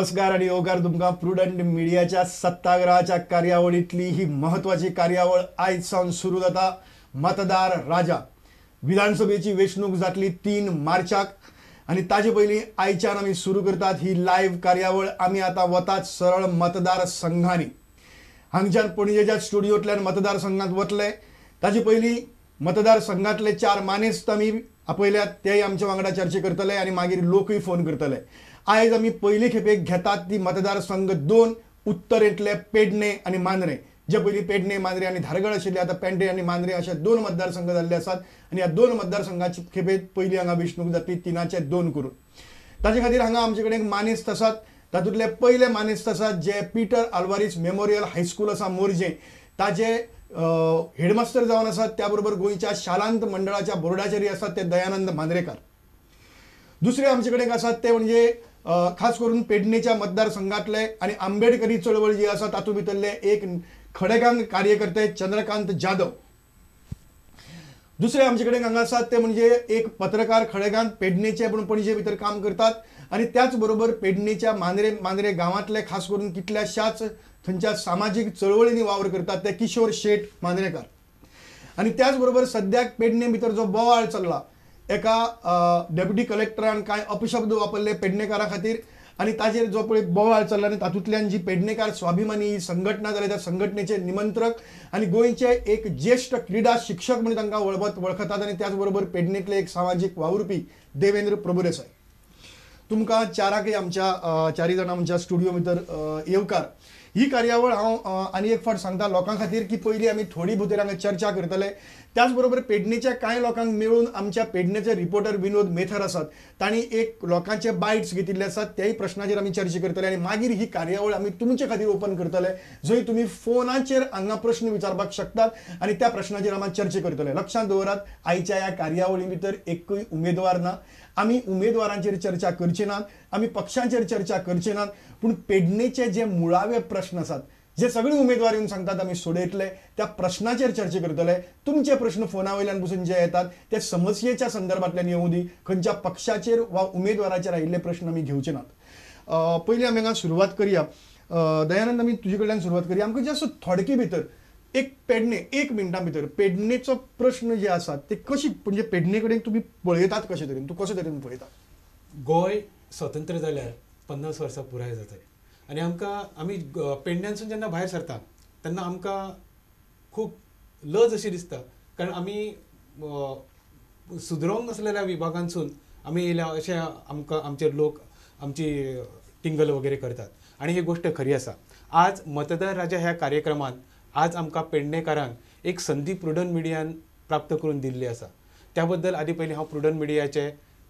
नमस्कार आणि ओकार तुमकां प्रुडंट मिडियाच्या सत्ताग्रहाच्या कार्यावळीतली ही महत्वाची कार्यावळ आयज सावन सुरू जाता. मतदार राजा विधानसभेची वेंचणूक जातली 3 मार्चाक आणि ताजे पयलीं आयच्यान आमी सुरू करतात ही लायव्ह कार्यावळ. आमी आतां वतात सरळ मतदार संघांनी. हांगच्यान पणजेच्या स्टुडिओंतल्यान मतदार संघांत वतले. ताजे पयलीं मतदार संघातले 4 मानेस्त आमी आपयल्यात, तेय आमच्या वांगडा चर्चा करतले आणि मागीर लोकूय फोन करतले. आयज आमी पयले खेपेक घेतात ती मतदारसंघ 2 उत्तरेंतले पेडणे आणि मांद्रे. जे पयलीं पेडणे, मांद्रे आणि धारगळ आशिल्ले आतां पेडणे आणि मांद्रे अशे 2 मतदारसंघ जाल्ले आसात आणि ह्या 2 मतदारसंघाची खेपेक पयलीं हांगा वेंचणूक जातली 3चे 2 करून. ताचे खातीर हांगा आमचे कडेन मानेस्त आसात. तातूंतले पयले मानेस्त आसात जे पीटर आल्वारीस मेमोरियल हायस्कूल आसा मोर्जे, ताजे हेडमास्टर जावन आसात. त्या बरोबर गोंयच्या शालांत मंडळाच्या बोर्डाचेरय आसात ते दयानंद मांद्रेकार. दुसरे आमचे कडेन आसात ते म्हणजे खास करून पेडणेच्या मतदारसंघातले आणि आंबेडकरी चळवळ जी आसा तातूंत भितरले एक खडेगांव कार्यकर्ते चंद्रकांत जाधव. दुसरे आमचे कडेन हांगा आसात ते म्हणजे एक पत्रकार खडेगांव पेडणेचे पण पणजे भितर काम करतात आणि त्याच बरोबर पेडणेच्या मांद्रे गांवांतले खास करून कितल्याशाच थंयच्या सामाजीक चळवळींनी वावर करतात ते किशोर शेट मांद्रेकार. आणि त्याच बरोबर सद्याक पेडणे भितर जो बोवाळ चल्ला, एका डेप्युटी कलेक्टरान कांय अपशब्द वापरले पेडणेकारा खातीर आणि ताजेर जो पळय बोवाळ चल्ला आनी तातूंतल्यान जी पेडणेकार स्वाभिमानी ही संघटना जाल्या त्या संघटनेचे निमंत्रक आणि गोंयचे एक ज्येष्ठ क्रीडा शिक्षक म्हणून तांकां वळखतात आणि त्याच बरोबर पेडणेतले एक सामाजीक वावुरपी देवेंद्र प्रभुदेसाय. तुमकां चाराकय आमच्या 4 जाणां आमच्या स्टुडिओ भितर येवकार. ही कार्यावळ हांव आनी एक फावट सांगता लोकां खातीर की पयलीं आमी थोडी भितर हांगा चर्चा करतले. त्याच बरोबर पेडणेच्या कांय लोकांक मेळून आमच्या पेडणेचे रिपोर्टर विनोद मेथर आसात, तांणी एक लोकांचे बायट्स घेतिल्ले आसात, त्याही प्रश्नाचेर आमी चर्चा करतले आणि मागीर ही कार्यावळ आमी तुमचे खातीर ओपन करतले, जंय तुमी फोनाचेर हांगा प्रश्न विचारपाक शकतात आणि त्या प्रश्नाचेर आमी चर्चा करतले. लक्षांत दवरात, आयच्या ह्या कार्यावळी भितर एकूय उमेदवार ना. आमी उमेदवारांचेर चर्चा करचे नात, आमी पक्षांचेर चर्चा करचे नात, पूण पेडणेचे जे मुळावे प्रश्न आसात जे सगळे उमेदवार येवन सांगतात आमी सोडयतले, त्या प्रश्नाचेर चर्चा करतले. तुमचे प्रश्न फोना वयल्यान पसून जे येतात ते समस्येच्या संदर्भांतल्यान येवं दी, खंयच्या पक्षाचेर वा उमेदवाराचेर आयिल्ले प्रश्न आमी घेवचे नात. पयलीं आमी हांगा सुरवात करया. दयानंद, आमी तुजे कडल्यान सुरवात करया. आमकां जस्ट थोडके भितर एक पेडणे 1 मिनटां भितर पेडणेचो प्रश्न जे आसात ते कशी, म्हणजे पेडणे कडेन तुमी पळयतात कशे तरेन, तूं कशे तरेन पळयता? गोंय स्वतंत्र जाल्यार 50 वर्सां पुराय जातात आणि आमी पेडण्यांसून जेन्ना भायर सरता तेन्ना आमकां खूब लज अशी दिसता, कारण आमी सुदरोंक नासलेल्या विभागांसून आमी येयल्या अशें आमकां आमचे लोक आमची टिंगल वगैरे करतात आणि ही गोष्ट खरी आसा. आज मतदार राजा ह्या कार्यक्रमात आज आमकां पेडणेकारांक एक संदी प्रुडंट मिडियान प्राप्त करून दिल्ली आसा. त्याबद्दल आदी पयलीं हांव प्रुडंट मिडियाचे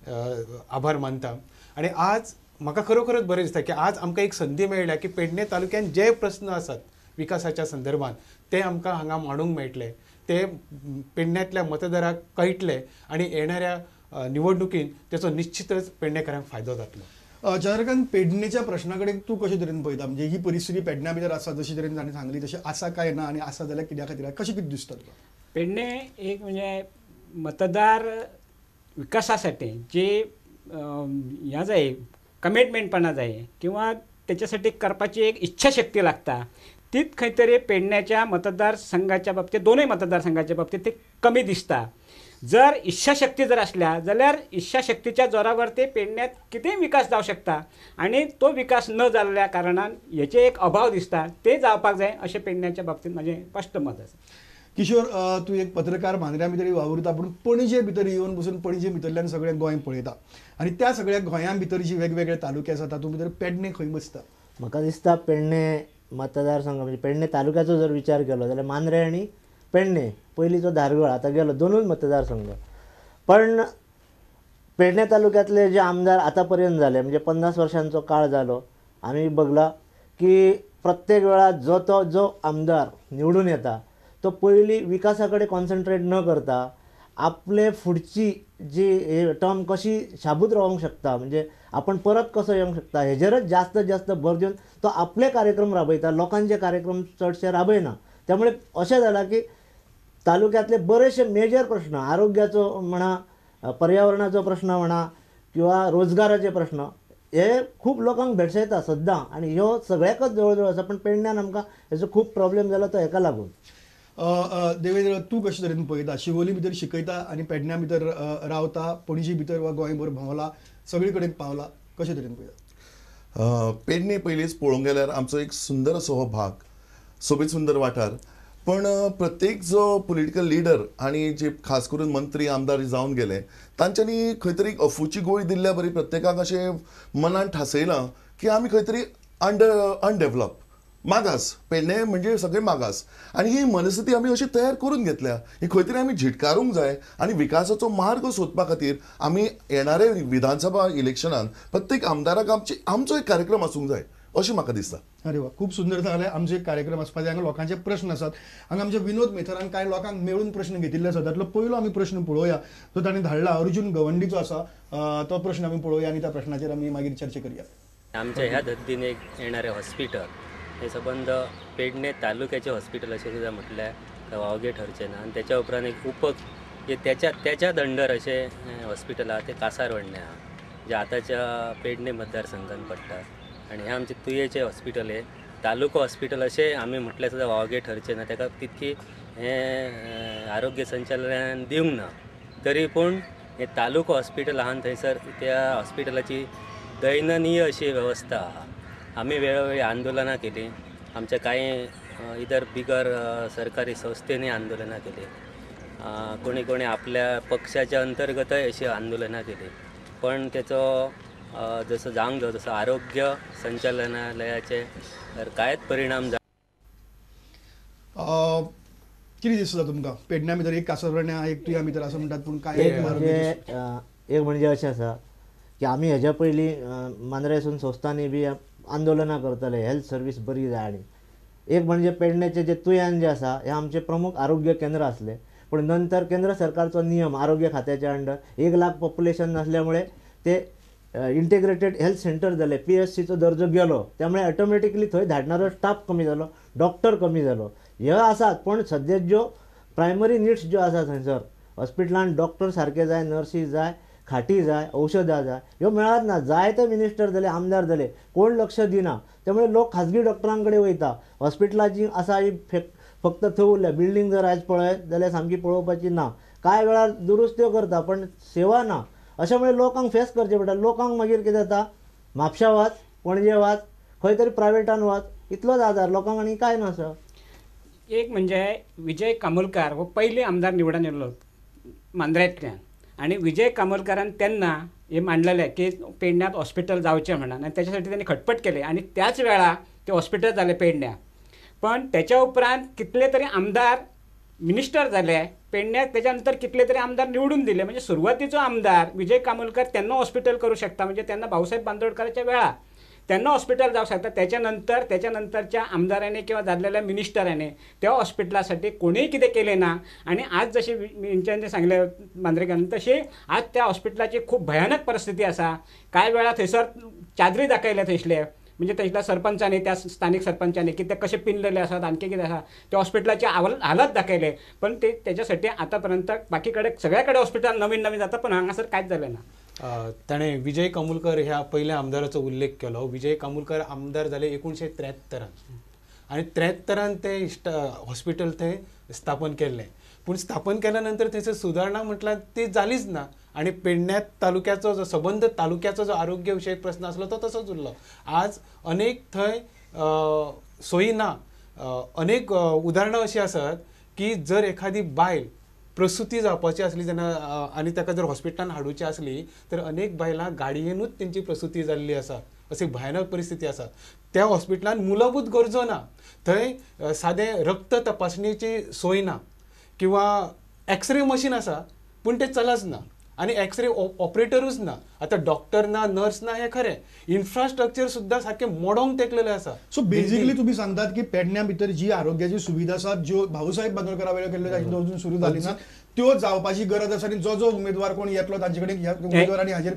आभार मानता. आणि आज म्हाका खरोखरच बरें दिसता की आज आमकां एक संदी मेळ्ळ्या की पेडणे तालुक्यात जे प्रश्न आसात विकासाच्या संदर्भात ते आमकां हांगा मांडूंक मेळटले, ते पेडण्यातल्या मतदाराक कळटले आणि येणाऱ्या निवडणुकीन त्याचो निश्चितच पेडणेकारांक फायदो जातलो. चंद्रकांत, पेडणेच्या प्रश्ना कडेन तूं कशे तरेन पळयता? म्हणजे ही परिस्थिती पेडण्या भितर आसा जशी तरेन ताणें सांगली तशी आसा काय ना, आनी आसा जाल्यार कित्या खातीर, कशें कितें दिसता तुका? पेडणे एक म्हणजे मतदार विकासासाठी जे ह्या जाय कमिटमेंटपणा जाय किंवा त्याच्यासाठी करपाची एक इच्छाशक्ती लागता, तीच खंय तरी पेडण्याच्या मतदारसंघाच्या बाबतीत, दोनूय मतदारसंघाच्या बाबतीत ते कमी दिसता. जर इच्छाशक्ती जर असल्या जाल्यार इच्छाशक्तीच्या जोरावर ते पेडण्यात कितेंय विकास जावं शकता आणि तो विकास न जाल्ल्या कारणान हेचे एक अभाव दिसता, ते जावपाक जाय अशें पेडण्याच्या बाबतीत म्हाजें स्पश्ट मत आसा. किशोर, तूं एक पत्रकार मांद्र्या भितर वावुरता, पूण पणजे भितर येवन बसून पणजे भितरल्यान सगळें गोंय पळयता आनी त्या सगळ्या गोंया भितर जी वेगवेगळे तालुके आसात तातूंत भितर पेडणे खंय बसता? म्हाका दिसता पेडणे मतदारसंघ म्हणजे पेडणे तालुक्याचो जर विचार केलो जाल्यार मांद्रे आनी पेडणे, पयलींचो धारगळ आतां गेलो, दोनूच मतदारसंघ. पण पेडणे तालुक्यातले जे आमदार आतां पर्यंत जाले म्हणजे 50 वर्षांचो काळ जालो, आम्ही बघला की प्रत्येक वेळा जो आमदार निवडून येता तो पयलीं विकासाकडे कॉन्सन्ट्रेट न करता आपले फुडची जी टर्म कशी शाबूत रावंक शकता, म्हणजे आपण परत कसो येवंक शकता हेजेरच जास्त भर दिवन तो आपले कार्यक्रम राबयता, लोकांचे कार्यक्रम चडशे राबयना. त्यामुळे अशें जालां की तालुक्यातले बरेचसे मेजर प्रश्न, आरोग्याचो म्हणा, पर्यावरणाचो प्रश्न म्हणा किंवा रोजगाराचे प्रश्न, हे खूप लोकांक भेटसयता सद्दां आनी ह्यो सगळ्याकच जवळ जवळ आसा पण पेडण्यान आमकां हेजो खूब प्रॉब्लेम जालो तो हेका लागून. देवेंद्र तूं कशे तरेन पळयता शिवोली भितर शिकयता आनी पेडण्यां भितर रावता पणजी भितर वा गोंयभर भोंवला सगळे कडेन पावला कशे तरेन पळयता? पेडणे पयलींच पळोवंक गेल्यार आमचो एक सुंदर असो हो भाग सोबीत सुंदर वाठार पण प्रत्येक जो पॉलिटिकल लिडर आणि जे खास करून मंत्री आमदार जावन गेले तांच्यांनी खंय तरी अफूची गोळी दिल्ल्या बरी प्रत्येकाक अशें मनान ठासयलां की आमी खंय तरी अनडेव्हलप मागास पेडणे म्हणजे सगळे मागास आणि ही मनस्थिती आमी अशी तयार करून घेतल्या ही खंय तरी आमी झिटकारूंक जाय आणि विकासाचो मार्ग सोदपा खातीर आमी येणारे विधानसभा इलेक्शनान प्रत्येक आमदाराक आमचो एक कार्यक्रम आसूंक जाय अशें म्हाका दिसता. अरे वा खूप सुंदर सांगलें आमचे एक कार्यक्रम आसपाचे हांगा लोकांचे प्रश्न आसात हांगा आमचे विनोद मेथरान कांय लोकांक मेळून प्रश्न घेतिल्ले आसा तातलो पयलो आमी प्रश्न पळोवया तो ताणें धाडला अर्जुन गवंडीचो आसा तो प्रश्न आमी पळोवया आनी त्या प्रश्नाचेर आमी मागीर चर्चा करूया. आमच्या ह्या हद्दीन एक येणारे हॉस्पिटल हे संबंध पेडणे तालुक्याचे हॉस्पिटल असे सुद्धा म्हटल्यार वावगे ठरचे ना आणि त्याच्या उपरांत एक जे त्याच्या दंडर असे हॉस्पिटल आहा ते कासारवडणे आहा जे आताच्या पेडणे मतदारसंघात पडटात आणि हे आमचे तुयेचे हॉस्पिटल आहे तालुको हॉस्पिटल असे आम्ही म्हटल्यार सुद्धा वावगे ठरचे ना ताका तितकी हे आरोग्य संचालनान दिवंक ना तरी पूण हे तालुको हॉस्पिटल आहा थंयसर त्या हॉस्पिटलाची दयनीय अशी व्यवस्था आहा. आम्ही वेळोवेळी आंदोलनां केली आमच्या काही इतर बिगर सरकारी संस्थेने आंदोलनां केली कोणी कोणी आपल्या पक्षाच्या अंतर्गतय अशी आंदोलनां केली पण त्याचो जसं जावंक जाय तसं आरोग्य संचालनालयाचे तर कांयच परिणाम कितें दिसता तुमकां पेडण्यां भितर एक कासारवडण्यां एक तुया भितर आसा म्हणटात पूण काय एक म्हणजे अशें आसा की आमी हेज्या पयलीं मांद्रेसून संस्थांनी बी आंदोलनां करताले हेल्थ सर्वीस बरी जाय आनी एक म्हणजे पेडण्याचे जे तुयान जे आसा हे आमचे प्रमुख आरोग्य केंद्र आसले पण नंतर केंद्र सरकारचो नियम आरोग्य खात्याच्या अंडर 1 लाख पॉप्युलेशन नासल्यामुळे ते इंटिग्रेटेड हेल्थ सेंटर जाले PSCचो दर्जो गेलो त्यामुळे ऑटोमॅटिकली थंय धाडणारो स्टाफ कमी जालो डॉक्टर कमी जालो हे आसात पण सद्या ज्यो प्रायमरी निड्स ज्यो आसा थंयसर हॉस्पिटलांत डॉक्टर सारके जाय नर्सीस जाय खाटी जाय औषधां जाय ह्यो मेळत ना जायते मिनिस्टर जाले आमदार जाले कोण लक्ष दिना त्यामुळे लोक खाजगी डॉक्टरां कडेन वयता हॉस्पिटलाची आसा ही फक्त थंय उरल्या बिल्डींग जर आयज पळयत जाल्यार सामकी पळोवपाची ना कांय वेळार दुरुस्त्यो करता पण सेवा ना अशामुळे लोकांक फेस करचे पडटा लोकांक मागीर कितें जाता म्हापशा वाच पणजे वाच खंय तरी प्रायवेटान वाच इतलोच आदार लोकांक आनी कांय नासा. एक म्हणजे विजय कामोलकार हो पयलीं आमदार निवडून येयल्लो मांद्र्यांतल्यान आणि विजय कामोलकारान तेन्ना हे मांडलेले की पेडण्यात हॉस्पिटल जावचें म्हणून आणि त्याच्यासाठी त्यांनी खटपट केले आणि त्याच वेळा ते हॉस्पिटल जाले पेडण्यात पण त्याच्या उपरांत कितले तरी आमदार मिनिस्टर जाले पेडण्यात त्याच्यानंतर कितले तरी आमदार निवडून दिले म्हणजे सुरुवातीचो आमदार विजय कामोलकर त्यांना हॉस्पिटल करू शकता म्हणजे त्यांना भाऊसाहेब बांदोडकरांच्या वेळा त्यांना हॉस्पिटल जाऊ शकता त्याच्यानंतरच्या आमदाराने किंवा जाल्लेल्या मिनिस्टरांनी त्या हॉस्पिटलासाठी कोणीही कितें केलें ना आणि आज जसे हेंच्यांनी सांगले मांद्रेकारांनी तशी आज त्या हॉस्पिटलाची खूप भयानक परिस्थिती आसा कांय वेळा थंयसर चादरी दाखयले थंयसले म्हणजे थंयसल्या सरपंचांनी त्या स्थानिक सरपंचांनी की ते कशे पिनलेले आसात आणखी कितें आसा त्या हॉस्पिटलाची हालत दाखयले पण ते त्याच्यासाठी आतापर्यंत बाकीकडे सगळ्याकडे हॉस्पिटल नवीन नवीन जाता पण हांगासर कांयच जालें ना. ताणें विजय कामोलकर ह्या पयल्या आमदाराचो उल्लेख केलो विजय कामोलकर आमदार जाले 1973 आणि 73 ते हॉस्पिटल थंय स्थापन केल्लें पूण स्थापन केल्या नंतर थंयसर सुदारणा म्हटल्यार ती जालीच ना आणि पेडण्यात तालुक्याचो जो संबंध तालुक्याचो जो आरोग्य विशयक प्रश्न आसलो तो तसोच उरलो. आज अनेक थंय सोयी ना अनेक उदाहरणां अशीं आसात की जर एखादी बायल प्रसुती जावपाची असली जेन्ना आनी ताका जर हॉस्पिटलान हाडूची असली तर अनेक बायलां गाडयेनूच तेंची प्रसुती जाल्ली आसा अशी भयानक परिस्थिती आसा. त्या हॉस्पिटलान मूलभूत गरजो ना थंय सादें रक्त तपासणेची सोय ना किंवा एक्सरे मशीन आसा पूण ते चलच ना आणि एक्सरे ऑपरेटरूच ना आता डॉक्टर ना नर्स ना हे खरें इन्फ्रास्ट्रक्चर सुद्धा सारखे मोडोंक तेकलेले आसा. सो बेसिकली तुम्ही सांगतात की पेडण्यां भितर जी आरोग्याची सुविधा आसात ज्यो भाऊसाहेब बांदोडकरा वेळेर केल्ल्यो ताची अजून सुरू जाली ना त्यो जावपाची गरज आसा आणि जो जो उमेदवार कोण येतलो तांचे कडेन ह्या उमेदवारांनी हाजेर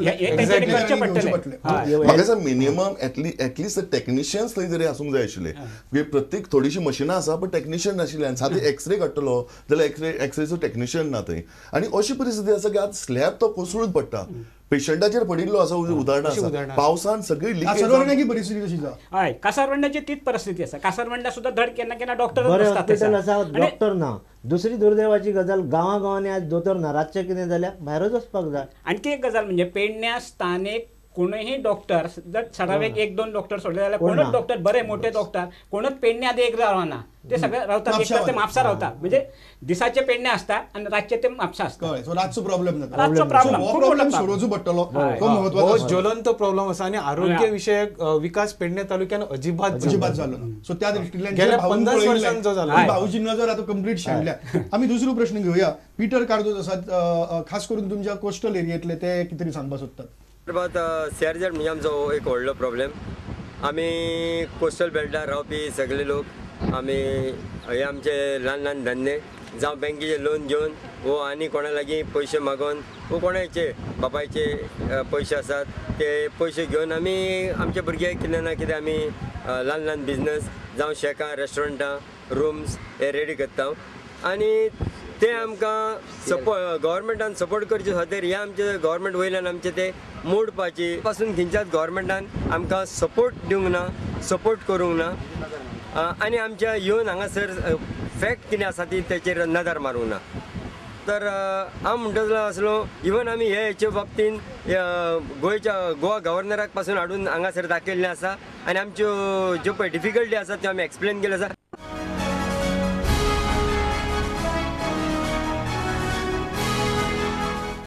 करचे पडटले. म्हाका मिनिमम एटलिस्ट टेक्निशियन्स थंय जरी आसूंक जाय आशिल्ले प्रत्येक थोडीशी मशिनां आसा पण टेक्निशियन नाशिल्ले सादे एक्सरे काडटलो जाल्यार एक्सरेचो टेक्निशियन ना थंय आणि अशी परिस्थिती आसा की आज स्लॅब तो कोसळून पडटा पेशंटाचेर पडिल्लो आसा उदाहरणां अशी आसा उदाहरणां पावसान सगळी लिकेज कासरवाड्याची परिस्थिती कशी जाता हय कासारवंड्याची तीच परिस्थिती आसा कासारवंड्या सुद्धा धड केन्ना केन्ना डॉक्टर बरे नसतात हॉस्पिटल थंयसर. आसा आणि डॉक्टर ना. दुसरी दुर्दैवाची गजाल गांवांनी आज दोतोर ना. रातचें कितें जाल्यार भायरच वचपाक जाय. आणखी एक गजाल म्हणजे पेडण्या स्थानिक कोणीही डॉक्टर जर सडावेक एक दोन डॉक्टर सोडले जाल्यार कोण कोणच ना. डॉक्टर बरे मोठे डॉक्टर कोणच पेडण्यात एक रावना ते सगळे रावतात एक तर ते म्हापसा रावतात म्हणजे दिसाचे पेडणे असतात आणि रातचे ते म्हापसा असतात कळ्ळें सो रातचो प्रॉब्लेम जाता रातचो So, प्रॉब्लेम हो खूप प्रॉब्लेम मोठा सोडवचो पडटलो तो हो महत्वाचो ज्वलंत प्रॉब्लेम असा आणि आरोग्य विषयक विकास पेडणे तालुक्यान अजिबात अजिबात झालो ना सो त्या दृष्टींतल्यान जे गेल्या भाऊन 50 पळयल्लें, वर्षांत जो झाला. ती भाऊची नजर आता कंप्लीट शेणल्या आमी दुसरो प्रश्न घेवया पीटर कार्दोज आसात खास करून तुमच्या कोस्टल एरियेतले ते कितें तरी सांगपाक सोदतात शेअरजेट म्हणजे आमचो एक व्हडलो प्रॉब्लेम आमी कोस्टल बेल्टार रावपी सगळे लोक आमी हे आमचे ल्हान ल्हान धंदे जावं बँकेचे लोन घेवन वो आनी कोणा लागीं पयशे मागोवन वो कोणाचे बापायचे पयशे आसात ते पयशे घेवन आमी आमच्या भुरग्यांक कितें ना कितें आमी ल्हान ल्हान बिजनस जावं शेकां रेस्टॉरंटां रूम्स हे रेडी करता आनी ते आमकां गव्हर्मेंटान सपोर्ट करचे खातीर हे आमचे गव्हर्मेंट वयल्यान आमचे ते मोडपाची पासून खंयच्याच गव्हर्मेंटान आमकां सपोर्ट दिवंक ना सपोर्ट करूंक ना आनी आमच्या येवन हांगासर फॅक्ट कितें आसा ती तेचेर नदर मारूंक ना तर हांव म्हणटलो आसलो इवन आमी हेचे बाबतीन गोवा गव्हर्नराक पासून हाडून हांगासर दाखयल्लें आसा आनी आमच्यो ज्यो पळय डिफिकल्टी आसा त्यो आमी एक्सप्लेन केल्यो आसा